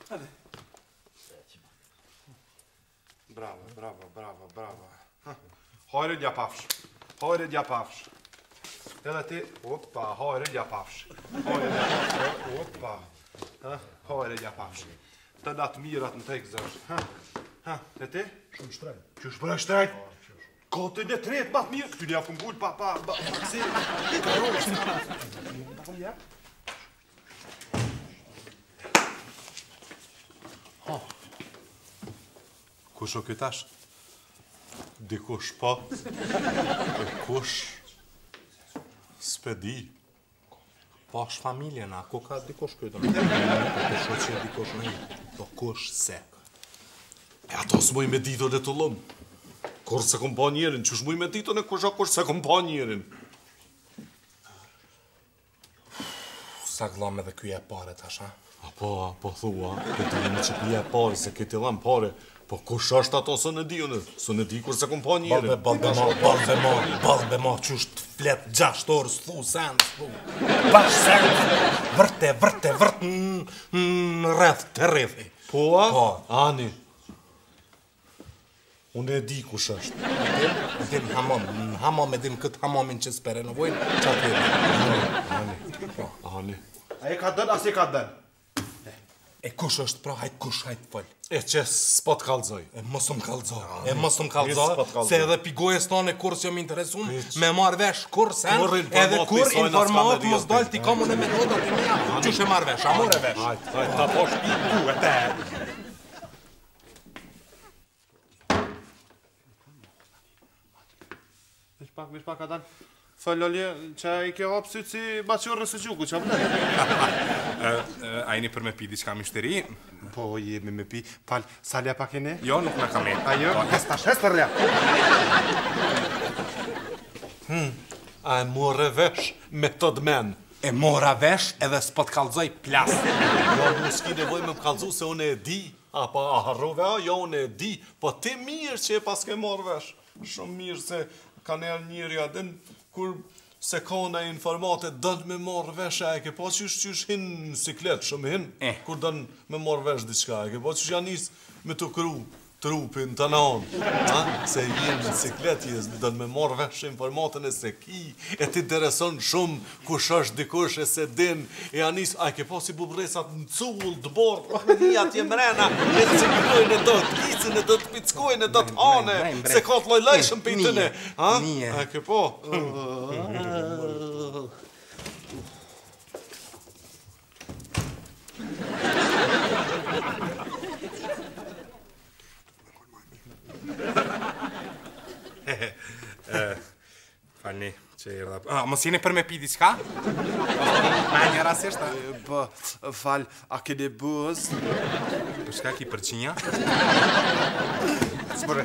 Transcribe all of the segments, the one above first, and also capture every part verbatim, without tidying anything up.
Hajde. Bravo, bravo, bravo, bravo. Hajde, Gjapafsh. Hajde, Gjapafsh. Edhe ti, opa, hajde, Gjapafsh. Hajde, Gjapafsh, opa. Hajde, Gjapafsh. Të datë mirat në tek zësh. E ti? Shumë shtrejt. Që shpërë shtrejt? Ka të në tretë matë mirë. Këty një afëm gullë pa, pa, pa, si. Karojës. Afëm jep. Kush o këtash? Dikush po. E kush? S'pedi. Po është familje na, ku ka dikush këtë në? Po të shoqe dikush në i. Po kush se? E ato s'muj me dito dhe të lëmë. Kur se kom pa njerin, që shmuj me dito në kusha kur se kom pa njerin. Sa glame dhe kuj e pare tash, ha? Apo, apo thua, këtë një që kuj e pare, se këtë lam pare. Po kush është ato së në di unë, së në di kur se kom pa njerin. Balbe, balbe ma, balbe ma, balbe ma, që është flet gjasht orës, thu, sens, thu. Bash sens, vërte, vërte, vërte, në rreth të rrethi. Po, a? Po. Ani. Unë e di kush është. Edim hamam, hamam edim këtë hamamin që s'pere në vojnë, që atë edhe. Ani, ani. A e ka dën, as e ka dën. E kush është pra, hajt kush, hajt fol. E që s'po të kalzoj. E mos më kalzo, e mos më kalzo, se edhe pigojës tonë e kur s'jom interesum, me marrë vesh kur sen, edhe kur informat mos dal t'i kamu në metodat e meja, qush e marrë vesh, a more vesh. Hajt, hajt, ta posh i ku e te. Vesh pak, vesh pak, Adan. Fëllolje, që i ke hapë sytë si baqërë së gjuku, që më A jeni për me pi diçka mishteri? Po, jemi me pi. Pal, salja pak e ne? Jo, nuk me kam e. Ajo, hes tash, hes për lja. A e more vesh me të dmen? E mora vesh edhe s'po t'kallzoj plas. Jo, mu s'ki nevoj me më kallzu se unë e di. Apo a harrove, a, jo, unë e di. Po ti mirë që e pas ke morë vesh. Shumë mirë se ka nërë njëri adin, kur se ka në informate dënë me marrë vesh, e ke po qysh qysh hinë në siklet, shumë hinë, eh. kur dënë me marrë vesh diçka, e ke po qysh janë njësë me të kru trupin të nanë, se jenë në siklet, jesë dënë me marrë vesh informatën e se ki, e ti intereson shumë kush është dikush e se din, e janë njësë, a e ke po si bubresat në cull, të borë, pra me dhja t'je mrena, e të ciklojnë e do të gicin, e do të pickojnë, e do të hane, se ka të lojlajshëm për i tëne, a e ke po? Falni, që i rrda... A, mos jeni për me pi diçka? Ma një rasisht, a? Po, fal, a kene buz? Për shka ki përqinja? S'more.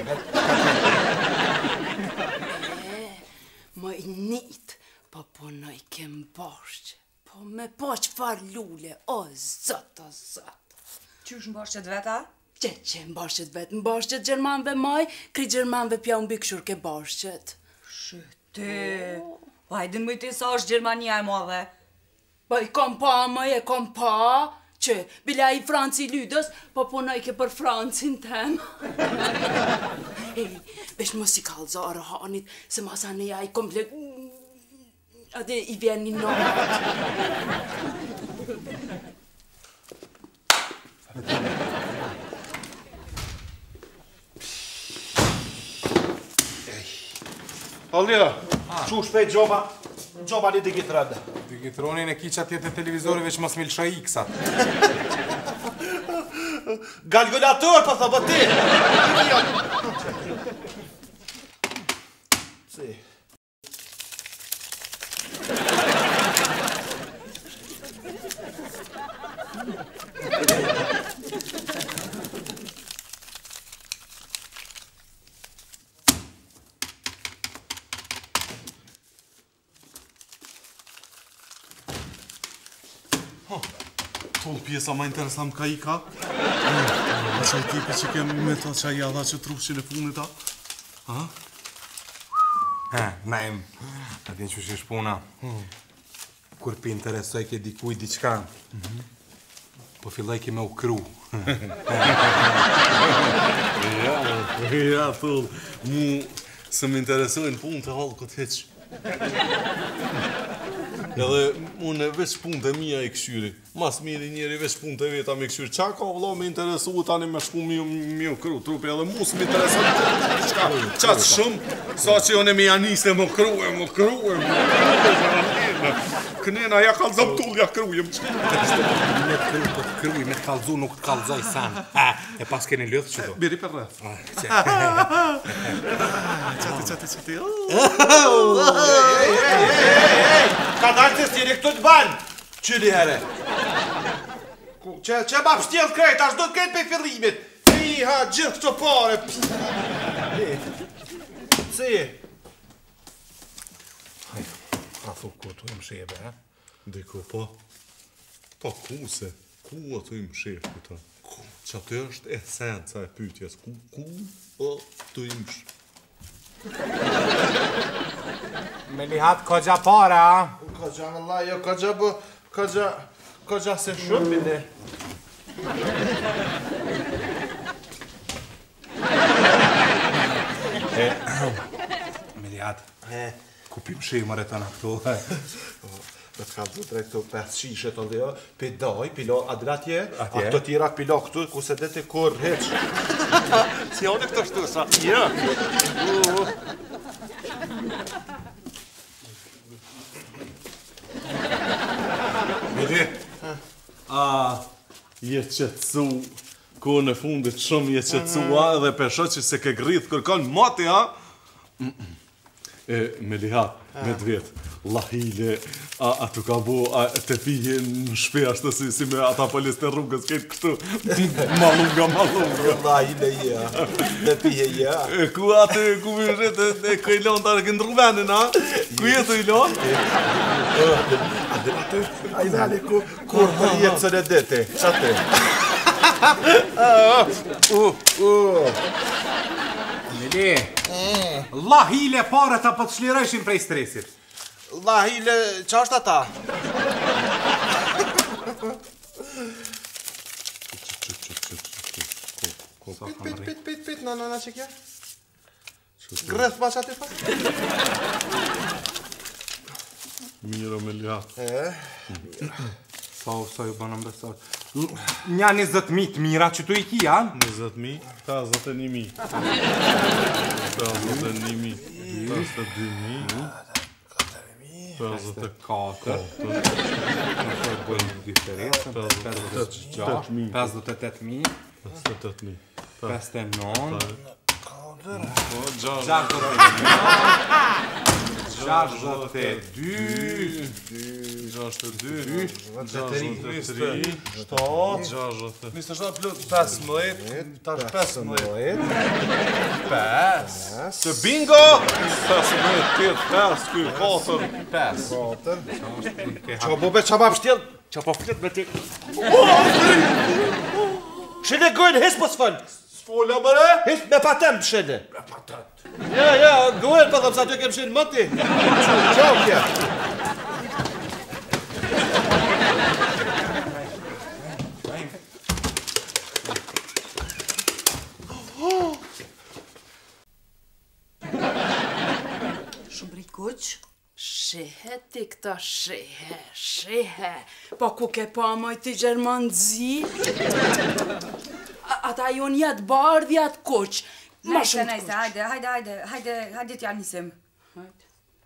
Më i njët, po punoj kem bashkë, po me po qëfar lule, o zot, o zot. Qysh në bashkët veta? Që që në bashkët vetë, në bashkët Gjermanve maj, kri Gjermanve pja unë bikëshur ke bashkët. Shëty, po hajdin më i ti sa është Gjermania e madhe. Po i kom pa, më e kom pa, që bila i Franci Lydës, po punoj ke për Francin tem. Ej, vesh mos i kalzo arëhanit, se masa në ja i komplet... Ade i vjen një nëmë. Allja, që shpejt gjoba, gjoba një digitrënde. Digitronin e kiqa tjetë e televizori veç mos milësha iksat. Galgulator, pa thë bëti. Si. Tull pjesa ma interesant ka i ka. Asa i tipi që kemë me ta që a i adha që trupqin e punit ta. Ha? Ha, naim, atin që shish puna. Kur pi interesoj ke dikuj diqka, Po filloj ki me u kru. Ja, ja, thull, mu se më interesojnë punë të halë këtë heq. Edhe unë veç punë të mija i këshyri. Mas miri njeri veç punë të veta me këshyri. Qa ka vëlla me interesu tani me shku mi, mi u kru trupi edhe mu se më intereson qka qatë shumë sa që jone me janis e më kru e më kru e më kru. Kënena, ja kalzëm tull, ja krujem. Me të kru, po të kruj, me të kalzu, nuk të kalzoj san. E pas keni lëthë që do. Biri për rreth. Qati, qati, qati. Ka dalë të stjeri këtu të banë. Qyri here. Që që ma pështjel krejt, ashtë do të krejt për fillimit. I ha gjithë këto pare. Si? Ka thu ku tu im shebe, e? Diko, po. Po ku se? Ku ato im shef këta? Ku? Që atë është esenca e pytjes. Ku, ku ato im shef? Me lihat kogja para, a? Kogja vëlla, jo kogja bë, kogja, kogja se shumë bide. Me lihat. Ku pim shemër e të në këtu? Dhe të kalë të drejt të pesë shishe të dhe, pi daj, pilo adratje, Atje? ato tjera pilo këtu, ku se dhe të kur heq. Si janë këto shtu, sa? Ja. Miri, a je qetësu kohën e fundit shumë je qetësua edhe pesho që se ke grith kërkon mati, a? E, me lihat, me dvet, lahile, a, a tu ka bo, a të pije në shpe ashtë si, si me ata polis të rrugës, këtë kështu, malunga, malunga. Lahile ja, dhe pije ja. E, ku atë, ku mi rrët, e ku i lonë të këndru venin, a? Ku jetë i lonë? A i dhali ku, kur për jetë së në dete, qate. Uh, uh. Mili, lahile pare ta po të shlirëshin prej stresit. Lahile, qa është ata? Pit, pit, pit, pit, pit, na, na, na, që kja? Grëth ma qatë i fa? Miro me lihat. E, Sa u, sa ju banë mbesar. Nja njëzët mi të mira që tu i ki, a? njëzet mi, pesëdhjetë e një mi. pesëdhjetë e një mi, pesëdhjetë e dy mi, pesëdhjetë e katër. Në të bëjmë diferencën. pesëdhjetë e gjashtë, pesëdhjetë e tetë mi, pesëdhjetë e tetë mi. pesëdhjetë e nëntë, gjashtë gjashtëdhjetë e dy, gjashtë e dy, gjashtëdhjetë e tri, gjashtëdhjetë e tri, shtatë, gjashtë e njëzet e shtatë plus pesëmbëdhjetë, tash pesëmbëdhjetë, pesë, të bingo! pesëmbëdhjetë, tetë, pesë, ky, katër, pesë, katër, ke qa bo be qa ma pështjel, qa po flet me ti. Shile gojnë, hes po s'fën. S'folla mëre? Hes me patem shile. Me patem. Ja, ja, gojnë pa thëm sa ty kem shenë mëti. Qau kje. Shumë brit kuq? Shehe ti këta shehe, shehe. Po ku ke pa moj ti Gjermanzi? Ata jonë jetë bardh, jetë kuq. Ma Nejse, shumë nejse, kuq. hajde, hajde, hajde, hajde, hajde t'ja nisim. Hajde.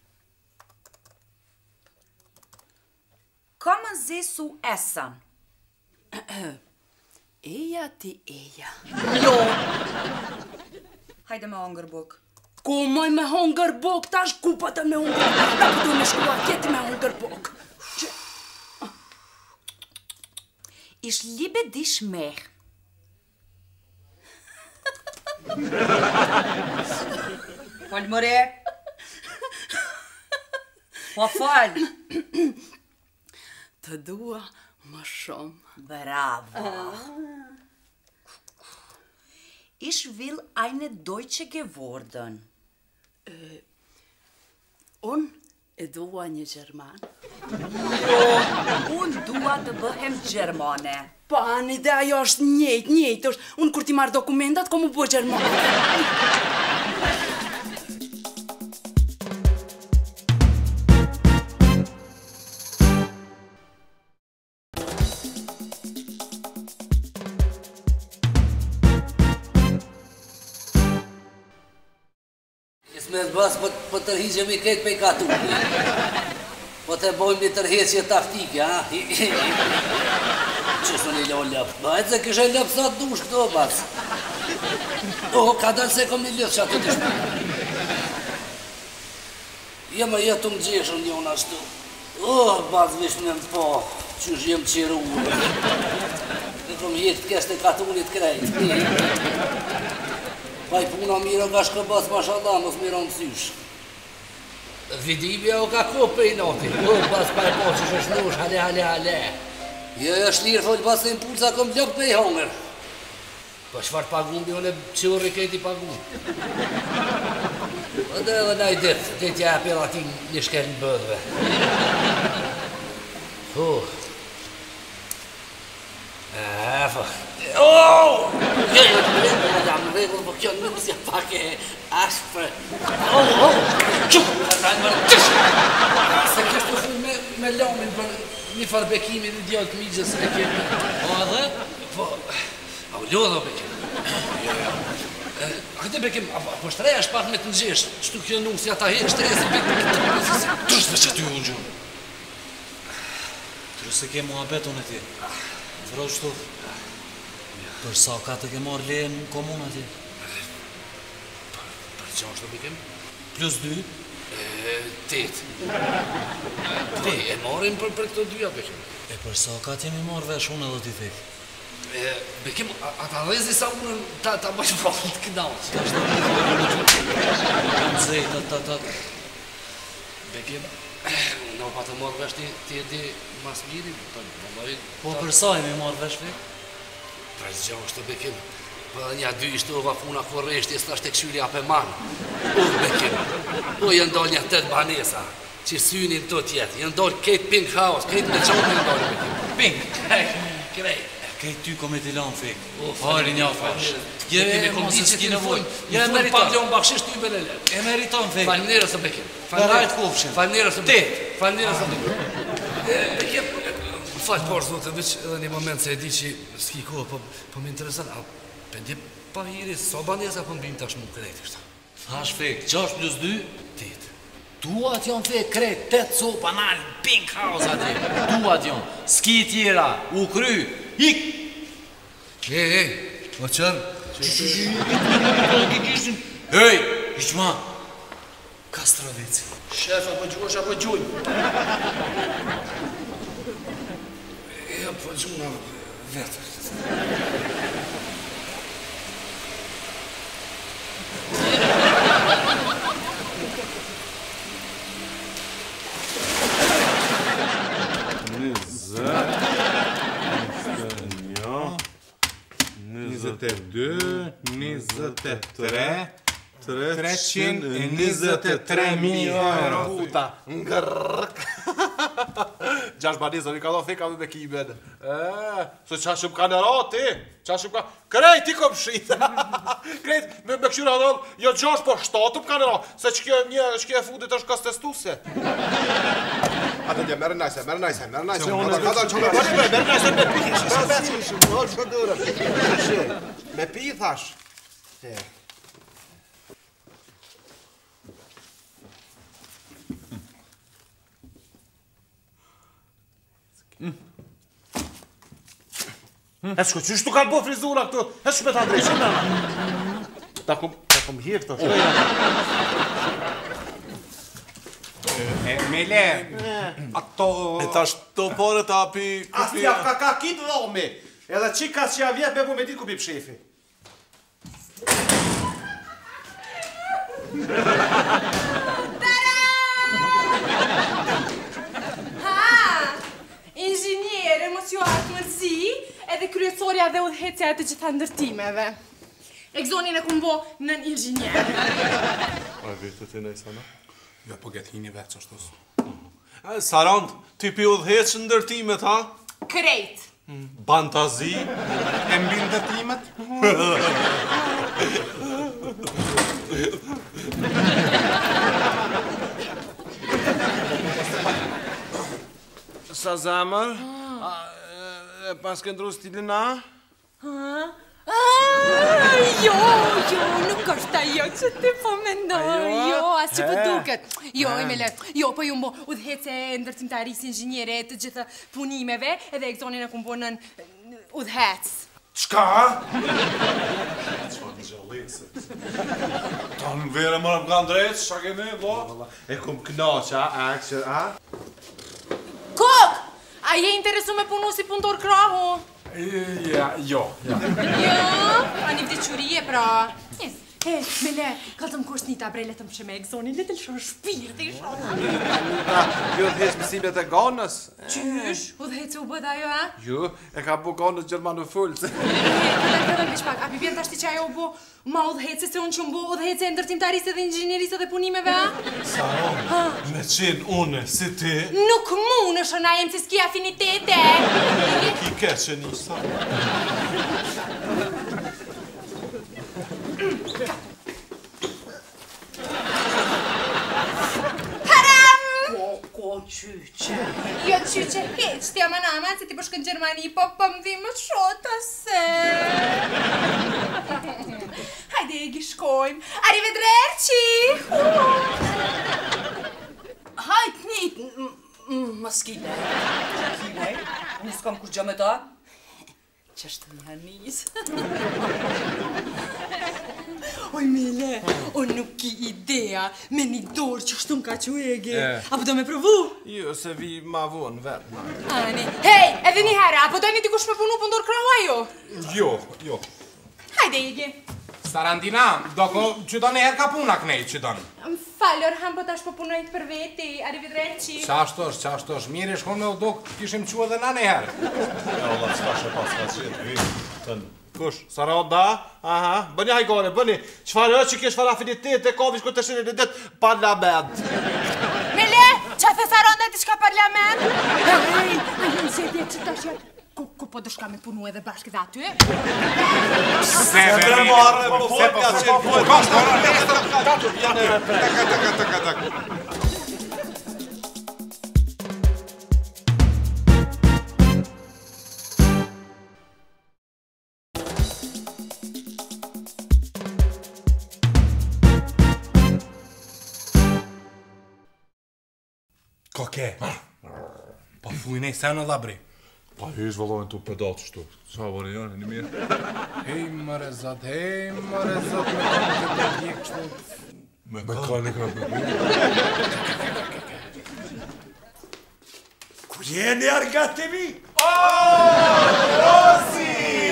Ka më zi su esan. Eja ti eja. Jo. Hajde me hongër buk. Ku moj me hongër bok, tash ku pa të me hongër bok. Ta këtu me shkua kjeti me hongër bok. Ish libe di shmeh. Fol mëre. Po fol. Të dua më shumë. Bravo. Ich will eine Deutsche geworden. Unë E dua një Gjerman. Jo, unë dua të bëhem Gjermane. Po, anë ide ajo është njëjtë, njëjtë është. Unë kur ti marrë dokumentat, ko mu bë Gjermane. Me të basë për tërhiqemi këtë pe i katu. Po të bojmë një tërheqje taktike, ha? Qështë në i lo lëpë? Bajtë se kështë e lëpë sa të dush këto basë. O, ka dalë se kom një lëpë që atë të shpë. Jema jetë më gjeshën njën ashtu. O, basë vishë në më po, qështë jem qiru. Në kom jetë kështë e katunit krejtë. Pa i puna mira nga shkëbas, mashallah, mos mira më sysh. Vidibja o ka kopë për i noti. O, pas pa e po që shëshnush, hale, hale, hale. Jo, është lirë, thollë pas e impulsa, kom lëpë për i hongër. Po shfar pagumbi, unë e qërri këti pagumbi. Dhe edhe na i ditë, të tja e apel ati një shkel në bëdhve. Oh. E, fa. Oh! Jo, jo, të mërë, më jam në regullë, po kjo në nësja pak e ashpër. Oh, oh! Quk! Ta në mërë tëshë! Se kështë të full me lamin për një farbekimi në djallë të migjës se kemi. Po, edhe? Po, a u lodha o bekim. Jo, jo. A këtë bekim, apo shtreja është pak me të nëgjesh, shtu kjo nusja ta hekë shtreja se bekim këtë të nëzisi. Tërës dhe që ty unë gjumë. Tërës se ke mua beton e ti. Vërë shtu. Për sa ka të ke marrë leje në komunë ati? Për që është të bekim? Plus dy? Tetë. Te, e marim për këto dyja bekim. E për sa ka t'jemi marrë vesh unë edhe t'i thekë? Bekim, ata dhezi sa unën ta bashkë vrafën të kënaqë. Ta është të të kam zejtë, ta ta ta. Bekim, në pa të marrë vesh ti e di mas miri, po për sa jemi marrë vesh vek? Pra zgjo është të bekim, për një dy ishte ova puna korreshti, s'ta shte këshyri ape manë. U bekim, u jë ndoll një tëtë banesa, që synin të tjetë, jë ndoll kejtë pink house, kejtë me qonë jë ndoll bekim. Pink? Krejt. Kejtë ty ko me t'i lanë fek. Fari një fash. Je me kondi që ti në vojnë, je me meriton. Pa bakëshish ty me lele. E meriton fek. Falnerës të bekim. Falnerës të kufshin. Falnerës të bekim. Falnerës të bekim. Bekim. Falë, por, zote, veç edhe një moment se e di që s'ki kohë, po më interesan, a pëndi pa hiri, so banesa po mbim tash mu krejt, ishta. Thash fek, qash plus dy? Tit. Tuat jon fek, krejt, tet so banal, pink house ati. Tuat jon, s'ki tjera, u kry, ik! E, e, o qërë? Hej, ishma, Kastroveci. Shef, apo gjuash, apo gjuj. Ja, po gjuna vetë. njëzet e dy, njëzet e tre, treqind e njëzet e tre mijë euro. Puta, ngërrk. Gjash banizë, një ka do feka me bekimin. Se qa shumë ka në rati, qa shumë ka... Krejt, ti kom shita. Krejt, me këshyra dhe, jo gjash, po shtatëm ka në rati. Se që kjo një, që kjo e fundit është kas testuse. Ate një, merë najse, merë najse, merë najse. Merë najse me pi. Me pi, thash. E shko, qysh tu kanë bo frizura këtu? E shko me ta ndrejshim në në? Ta kom hirë të shko. Mele, ato... E ta shto pare ta api... Asti ja ka ka kitë dhomi. Edhe qika që ja vjetë me bu me ditë ku bip shefi. Inxhinier, emocionat mërzi, edhe kryesorja dhe udhëhecja e të gjitha ndërtimeve. Egzonin e kumbo nën inxhinier. A e vërtet e nejsa, na? Jo, po get hini veç ashtu. Sarand, ti pi udhëheq në ndërtimet, ha? Krejt. Bantazi. E mbi ndërtimet? Sa zemër? Pas ke ndru stilin a? Jo, jo, nuk është ajo që ti po mendoj. Jo, as që po duket. Jo, Emile, jo, po ju mbo udhëhece e ndërtimtarisë inxhiniere të gjitha punimeve edhe egzonin e kumbonën udhëhec. Qka? Qa në gjallësit. Ta më vere më më kanë drejtë, qa kemi, bo? E kum knaqa, a, që, a? Kok! A je interesu me punu si punëtor krahu? Ja, jo. Jo? A një vdequrije, pra? E, Mele, ka të më kusht një tabre, le të më sheme egzonin, le të lëshon shpirti, shonë. Jo të heq mësimet e ganës. Qysh? U dhe hece u bëda jo, a? Jo, e ka bu ganës Gjermanu fullës. E, këta këta në bishpak, a pi vjen tashti që ajo u bu ma u dhe hece se unë që më bu u dhe hece e ndërtimtarisë dhe inxhinierisë dhe punimeve, a? Saron, me qenë une, si ti... Nuk mu në shona jem si s'ki afinitete. Ki keqe njësa. Ko qyqe. Jo qyqe heq, ti ama nama, se ti përshkën Gjermani, po po më dhimë shota se. Hajde, Egi, shkojmë. Arrivederci! Hajt njët, më skile. Kile, unë s'kam kur gjë me ta. Qështë një hanis. Oj, Mile, o nuk ki idea me një dorë që shtu m'ka që Ege. Apo do me provu? Jo, se vi ma vonë vetë, ma. Ani, hej, edhe një herë, apo do një t'i kush me punu për ndorë krahu ajo? Jo, jo. Hajde, Ege. Sarandina, doko që do një herë ka puna kënej që do në. Më falë, Orhan, po tash po punojt për veti, arrivederci. Qashto është, qashto është, mirë e shkon me u dok, kishim qua dhe na një herë. Ja, Allah, s'ka shë pas ka qenë, vi, tënë. Kush? Saranda? Aha, bëni hajgore, bëni. Qfarë është që kesh fara afinitet e kovish këtë të shire në ditë parlament? Mele, qa the Saranda ti shka parlament? Hej, a ju nëzetje që tash jetë. Ku po dëshka me punu edhe bashkë dhe aty? Se Dhe marre, po fort ka qenë fort. Ka shkora, nesër, ka të Koke, pa fujnë e senë labri. Pa hysh vëllojnë të pedatë shtu. Qa vërë janë, një mirë? Hej, mëre zat, hej, mëre zat, me kanë të të djekë qëtë. Me kanë e kanë me Ku jeni argati mi? Rosi!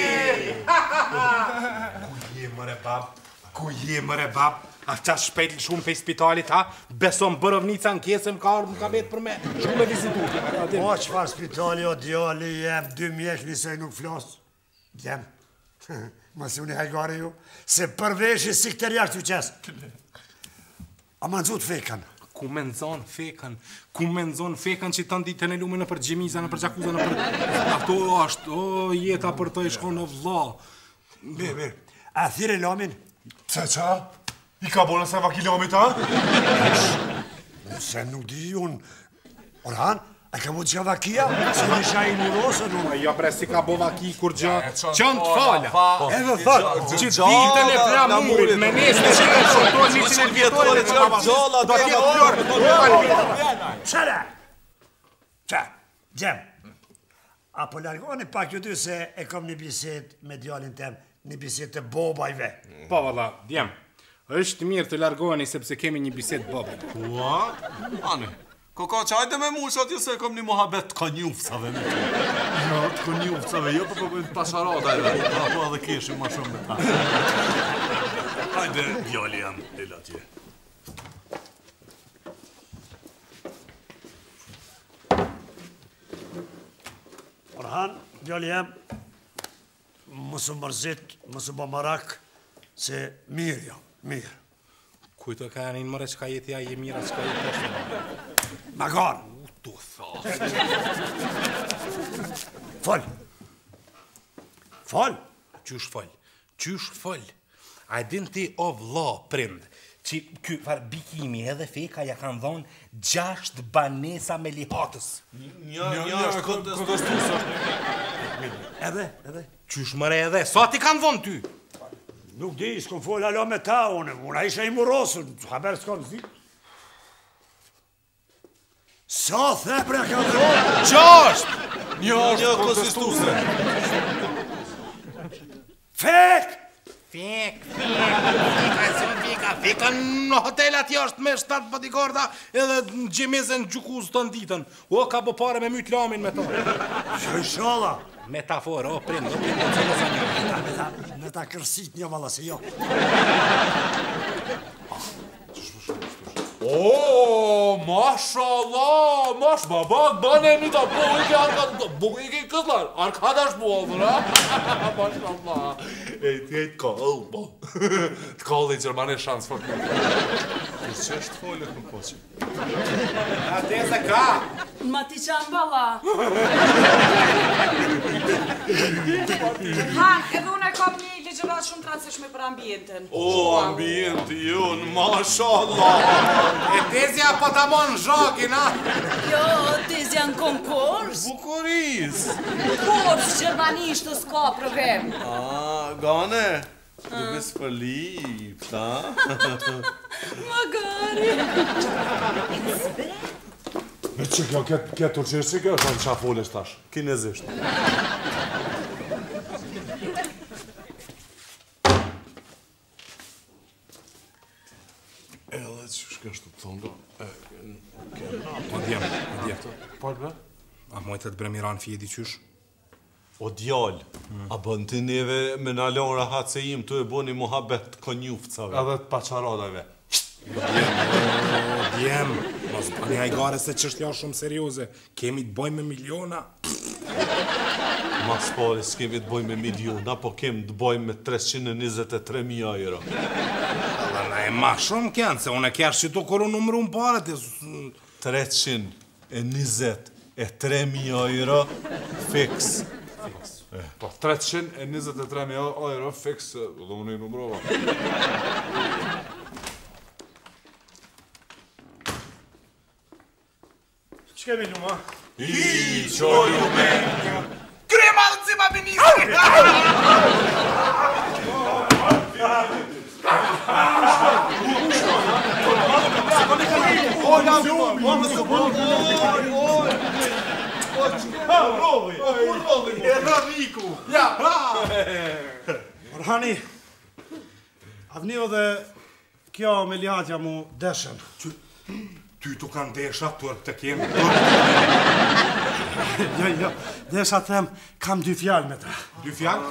Ku je mëre bab? Ku je mëre bab? A qa shpejt shumë pe spitalit, ha? Besom bërëvnica në kjesëm ka ardhë më ka betë për me. Shumë me vizitu. Po, qëfar spitali o djali jem, dy mjesh lisej nuk flasë. Jem. Mësë unë i hajgare ju. Se përvesh i si këtër jashtë u qesë. A ma nëzut fekan. Ku me nëzon fekan, ku me nëzon fekan që të nditën e lume në për gjemiza, në për gjakuza, në për... Ato ashtë, o, jeta për të i shko në vla. Mirë, mirë. A thire lamin? Ce qa? I ka bonë se vakilomit, ha? Se nuk di unë. Orhan, a ka mu të qa vakia? Se në isha i nurosën unë. Jo, bre, si ka bo vaki kur gjë. Qënë të fala. Edhe thot. Që ditën e flamurit, me nesë në qire shotor, një qire vjetore, që gjalla, do t'jetë florë. Qëre? Qa? Gjem. Apo largoni pak ju dy se e kom një biset me djallin tem, një biset të bobajve. Po, valla, djem. është mirë të largoheni sepse kemi një bisedë babë. Ua? Ani, ko ka qajde me mu që atje se kom një mohabet të konjufcave me të. Jo, të konjufcave, jo për përbën të pasharada edhe. Apo edhe keshim ma shumë me ta. Hajde, djali jam, lilla tje. Orhan, djali jam, mësë mërzit, mësë bë marak, se mirë jam. Mirë. Kujto ka janë mëre që ka jeti a je mira që ka jeti ashtë. Magar! U tu tha. Fol! Fol! Qysh fol? Qysh fol? A din ti o vlla prind, që ky farë bikimi edhe feka ja kanë dhonë gjasht banesa me lihatës. Një, një është kontestusa. Edhe, edhe. Qysh mëre edhe, sa ti kanë dhonë ty? Nuk di, s'kom fol alo me ta, unë, unë isha i murosën, haber s'kom zi. Sa the pre ka dhonë? Gjasht! Një është kontestusa. Fek! Fek, fek, feka, si më feka, feka në hotelat jashtë me shtatë bodyguarda edhe në gjemezën gjukuz të nditën. O, ka bo pare me myt lamin me ta. Shëshala! Metaforë, o, prind, o, prind, o, cilë sa një. Me ta kërsit një vala se jo. O, mashallah, mash, babak, bane një ta bugike, arka, bugike kızlar, arkadaş bu oldu ha? Maşallah. Ej, ti ejt ka, oh, bo. Të ka dhe i Gjermane shansë, fakt. Kërë që është folë në poqë? Ate se ka? Ma ti qanë bala. Han, edhe unë e kam një ligjërat shumë të racishme për ambientin. O, ambienti jonë, mashallah. E tezja po ta mon zhakin, a? Jo, tezja në konkurs. Bukuris. Kurs, gjermanisht të s'ka problem. A, gane, duke s'përlip, ta? Magari. Me që kjo, kjo turqisht që kjo është në qa folesh tash? Kinezisht. Edhe që shkështu të thonë, O djem, o djem. Po, be? A mojtë të bremiran fjedi qysh? o djallë, a bën të neve me në alon rahat se im të e boni muhabet konjuftësave. Edhe të paçarodave. O djem, mos bëni hajgare se çështja është shumë serioze. Kemi të bëjmë me miliona. Mas pari s'kemi të bojmë me miliona, po kemi të bojmë me trecëqind e njëzet e tre mijë euro. Alla na e ma shumë kënë, se unë e kërë që tu kërë numru në parët. trecëqind e njëzet e tre mijë euro fix. Po, trecëqind e njëzet e tre mijë euro fix, dhe unë i numrova. Që kemi luma? I qoju me një. Krema dhe cima ministri! Orhani, avnio dhe kjo Meliatja mu deshen. Ty tu kanë desha, tërë të kemë. Jo, jo, desha them, kam dy fjalë me ta. Dy fjallë?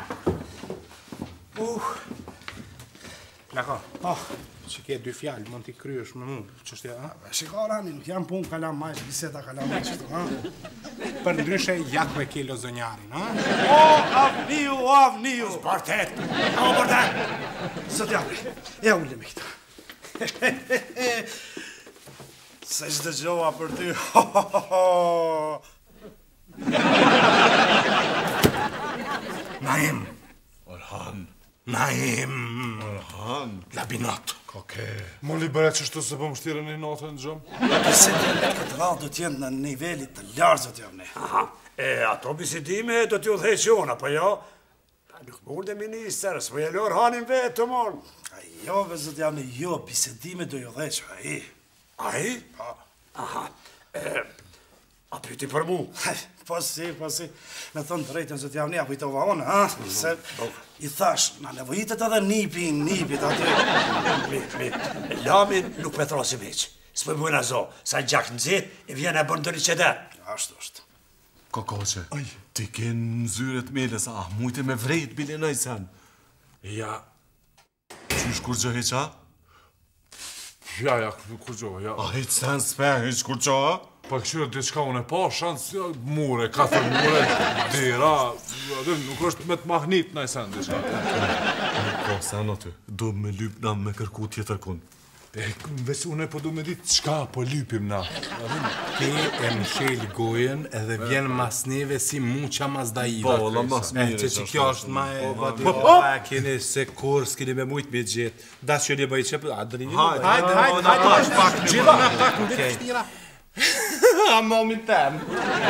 Uh, Laka, oh, që ke dy fjallë, mund t'i kryesh me mu, qështja, ha? shika Orhani, nuk jam pun kalam majsh, biseta kalam majsh, ha? Për ndryshe, jak me kilo zënjarin, ha? O, avniu, o, avniu! Bartet! O, bartet! Së t'jabri, e ullë me këta. Se që dëgjova për ty, ho, ho, ho, ho. Naim, Orhan, Naim, Orhan. labinat. Koke. Mo libere qështu se po më shtirën një natën në gjëmë? Bisedim në këtë radhë do t'jenë në nivellit të lartë, zë t'javne. E, ato bisedime do t'ju dheqona, po jo? Nuk mund e minister, s'po jelë Orhanin vetë të morë. A jo, zë t'javne, jo, bisedime do ju dheqo, a i. A i? Aha, e, a pyti për mu. Po si, po si, me thënë të rejtën zë t'javne, a kujtova onë, ha? Se i thash, na nevojitet edhe nipi, nipit aty. Mi, mi, lamin nuk petrosim heq. S'po i bujna zo, sa gjak në zit, i vjen e bërë ndër një qedet. Ashtu është. Kokoqe, ti kenë në zyret meles, a mujte me vrejt bile në i sen. Ja, Qysh kur gjë heqa? ja, ja, kur gjohë, ja. A hiq sen s'pe, hiq kur gjë? Pa këshyre diçka unë e pa shansë, ja, mure, katër mure, dera, ja, dhe nuk është me të mahnit në i sen diçka. Ka sen aty, do me lyp na me kërku tjetër kun. Ves une po du me ditë çka po lypim na. Ti e mshel gojen edhe vjen mas neve si muqa mas daiva. Po, la mas mire. Që që kjo është ma e... Po, po, keni se kur s'keni me mujt me gjithë. Das që li bëjt që... Hajde, hajde, hajde, hajde, gjithë me pak në ditë shtira. A momin tem.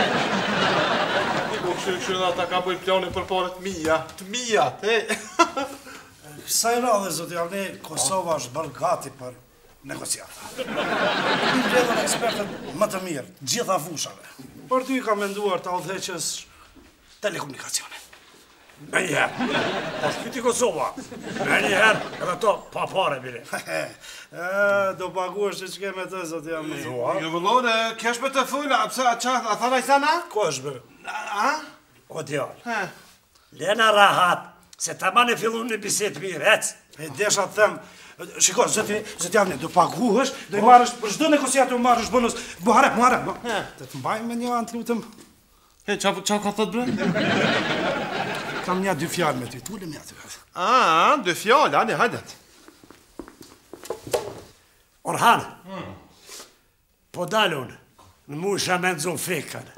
Po këshirë këshirë dhe ata ka bëjt planin për paret mija. Të mija, te. Kësaj radhe, zotë javne, Kosova është bërë gati për negociata. I vledhën ekspertët më të mirë, gjitha fushave. Për ty ka menduar të udhëheqës telekomunikacione. Me njëherë, është kyti Kosova. Me njëherë, edhe to pa pare, bile. Do paguash që që me të, zotë javne. Jo vëllone, kesh me të fujna, pëse a thanaj sana? Ko është bërë? A? O djallë. Lena rahat. Se ta ma në fillu në biset mirë, ec. E desha të them, shiko, zëti javne, do paguhësh, do i marrësh, për shdo negociat do marrësh bonus, buhare, buhare, të të mbajmë me një anë të lutëm. E, qa ka thot bre? Kam një dy fjallë me ty, t'ullëm një aty. A, dy fjallë, ane, hajdet. Orhan, po dalun, në mu isha me nëzun fikën.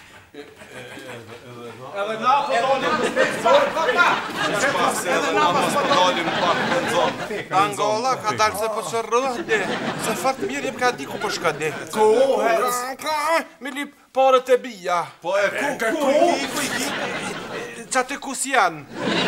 Edhe na po dalim në spekë, Edhe na po dalim pak në zonë. Angola ka dalë se po që rrëhde, se fakt mirë jem ka di ku po shkade. Ko, me lip parët e bia. Po e ku, ku, ku, ku, ku, qatë kus janë.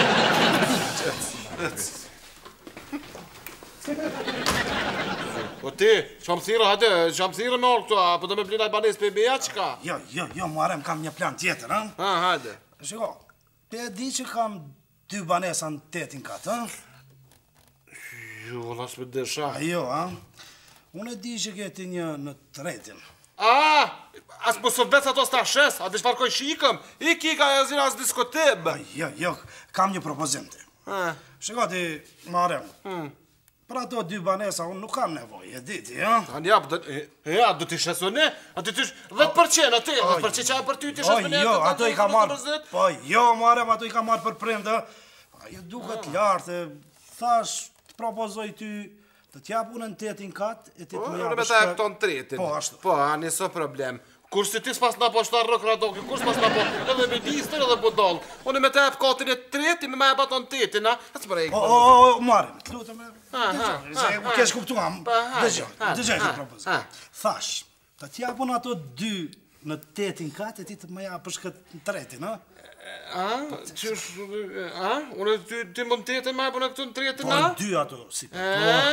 O ti, që më thirë, hajde, që më thirë me orë këtu, apo do me blina i banes për beja qka? Jo, jo, jo, muarem, kam një plan tjetër, ha? Ha, hajde. Shiko, pe e di që kam dy banesa në tetin katë, ha? Jo, las me desha. Jo, ha? Unë e di që keti një në tretin. A, as më së vetë ato s'ta shes, a dhe shfarkoj shikëm, i ki ka e zina as diskoteb. Jo, jo, kam një propozim ti. Shiko ti, muarem, për ato dy banesa unë nuk kam nevoj, e diti, ja? Anë jap, ja, do t'i shesu ne, a ti t'i dhjetë përqen, a ti, dhjetë përqen që a për ty t'i shesu ne, jo, ato i ka marrë, po, jo, marem, ato i ka marrë për prindë, ajo duket lartë, thash, të propozoj ty, të t'jap unë në tetin katë, e ti të më japë shkë... Po, në me ta e këton tretin. Po, ashtu. Po, a niso problem. Kur si ti s'pas na po shtar rëk radoki, kur s'pas na po edhe minister edhe budall. Unë me ta e katin e treti, me ma e baton tetin, a? E s'prej këpër. O, o, o, marim, të lutëm e... Më kesh kuptuam, dëgjoj, dëgjoj këtë propozim. Thash, të t'japun ato dy në tetin katë, e ti të më japë shkët në tretin, a? A? Qësh... A? Unë ti më në tetin, ma e përnë këtu në tretin, a? Po, dy ato, si për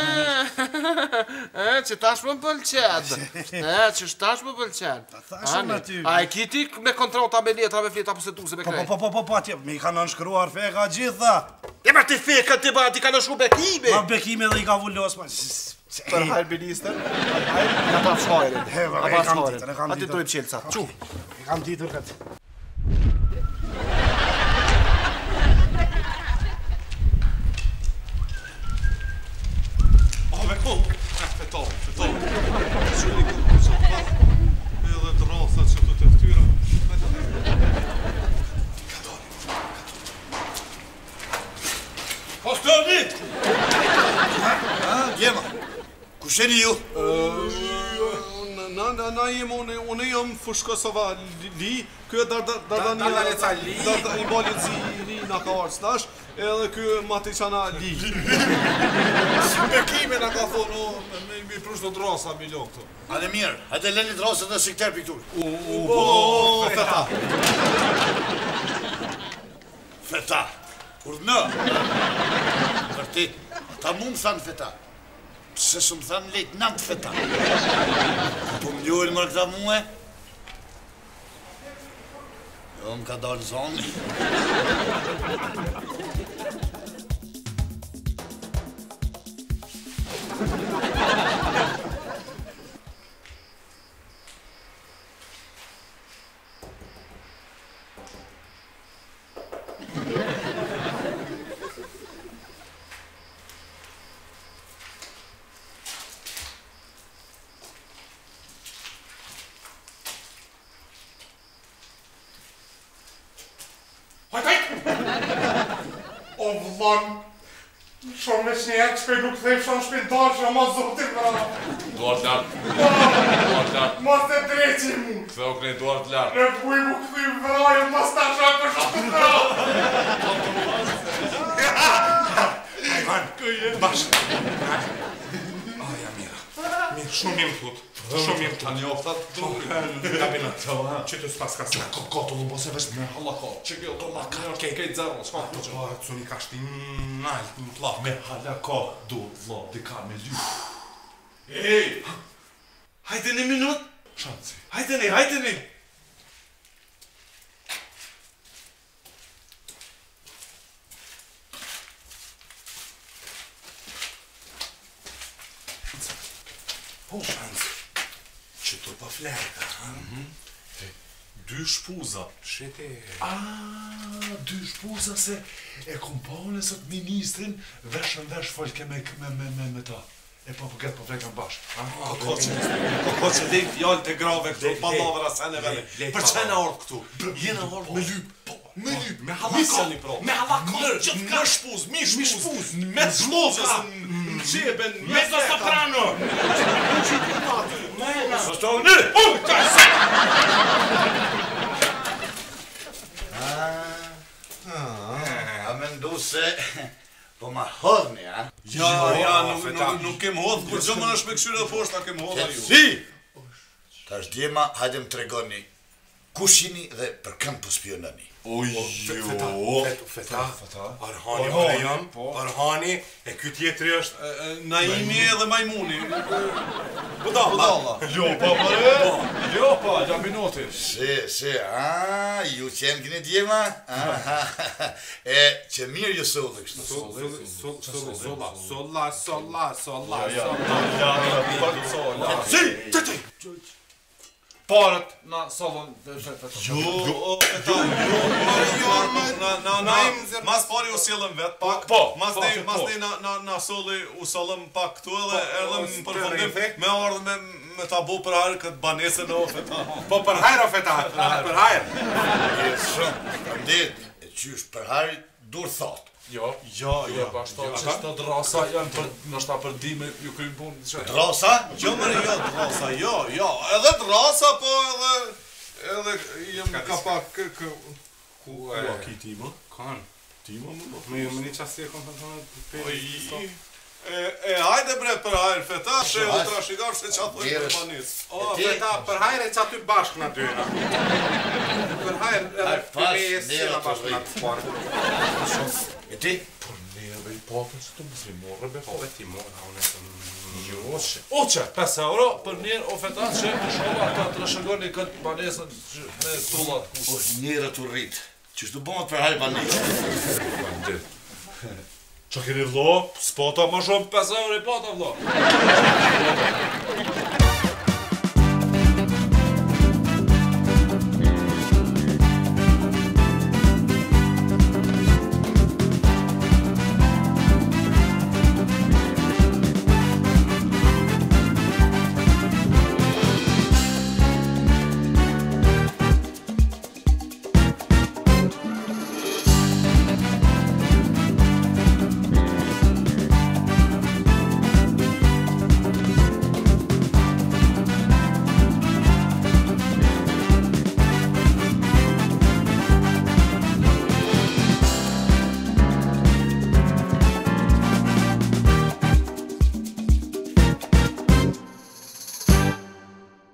E, që tash më pëlqed. E, që tash më pëlqed. A e kiti me kontrota me letra me fleta, apo se tu se me krej? Po, po, po, po, atje, me i ka nënshkruar feka gjitha. E ma ti feka, ti ba, ti ka nëshku bekime. Ma bekime dhe i ka vullos, ma... Për hajrë minister, nga pa fshajrin. Nga pa fshajrin. A ti dojmë qelca. Qu? E kam ditur këtë. Fetov, fetov. Qëli ku që pa, edhe të rasat që të të ftyra. Ka doli. Postoni! Gjema, ku sheni ju? Na, na, na jem, unë jem Fushkosova Li, kjo e Dardania... Dardaleca Li? I balit zi Li nga ka arë stash, edhe kjo Matiqana Li. Si bekime nga ka thonë, me mi prush të drasa milion këtu. A dhe mirë, hajde leni drasët dhe sikter piktur. U, u, po, feta. Feta, kur në? Vërtit, ta mu më thanë feta. Se së më thanë lejtnant feta. Po më ljuhin mërë këta muë? Jo, më ka dalë zonë. O vëllon, Shumë me qnjek, shkoj nuk thejf shumë shpintar që ma zotin vra. Duart lartë. Duart lartë. Mas të dreqi mu. Këtheu kënej duart lartë. Në buj mu këthy vra, jo mas të shak për shumë vra. Ajvan, bashkë. Aja, mira. Mirë, shumë jem thut. Shumë jem thut. A një oftat? Gabina, që të s'pas ka s'na. Ka të lumbo se vesh me halaka. Që kjo të laka. Kejt zero, s'ka të që. Parë, cuni ka shti nalt, në t'lak. Me halaka, do, vlo, dika me ly. Ej! Hajde një minut. Shansi. Hajde një, hajde një. Po, Shansi. Që të pa flerka, ha? Dy shpuza. Shete... A, dy shpuza se e kompone sot ministrin veshën vesh folke me me ta. E po përget po vlekan bashkë. Ko ko që lejnë fjallë të grave këtu, palavra seneve. Për qena orë këtu? Jena orë me lyp. Me lyp. Me halakon. Me halakon. Me shpuz. Mi shpuz. Me shpuzës. Në gjeben. Mezzo soprano! Soprano! A me ndu se... Po ma hodhni, a? Ja, ja, nuk kem hodhë, kur gjë më nësh me këshyre dhe poshta, kem hodhë a ju. Si! Ta është djema, hajde më tregoni kush jini dhe për kënd po spionani. Oj, jo. Feta, Arhani, Arhani, Arhani, e ky tjetri është... Naimi edhe Majmuni. Budalla. Ljopa, pare. Ljopa, gjabinoti. Se, se, a, ju qenë këni djema? E, që mirë ju sollë kështu. Solla, solla, solla, solla, solla. Si, të të! Parët na sollën... Jo, eta, jo, jo, mas pari u sjellëm vet pak, mas ne na solli u sollëm pak këtu edhe erdhëm për fundim me ardhë me ta bu për hajrë këtë banesën o feta. Po për hajrë o feta, për hajrë. Shumë, dit, e qysh për hajrë dur thot. Jo, jo, jo, që të drasa janë për, nështë ta për dime, ju krymë punë. Drasa? Jo, mërë, jo, drasa, jo, jo, edhe drasa, po edhe, edhe, jem ka pak, kë, ku e, ki tima? Kanë. Tima, më, më, më një qasje kom të thonë, e, e, hajde bre për hajrë, feta, që u trashikar se që atë për banis. O, feta, për hajrë e që aty bashkë në dyna. Për hajrë, edhe për me e si në bashkë në të parë. E ti? Por neve i papën që të mësri morë, be po. Po, ti morë, a unë e të jo, që. Oqe, pesë euro për njerë o fetat që shola ka të rëshëgoni këtë banesën me tullat. Po, njerë të rritë. Që shtu bëmët për hajrë banesën? Që keni vlo, s'pota ma shumë pesë euro i pata vlo.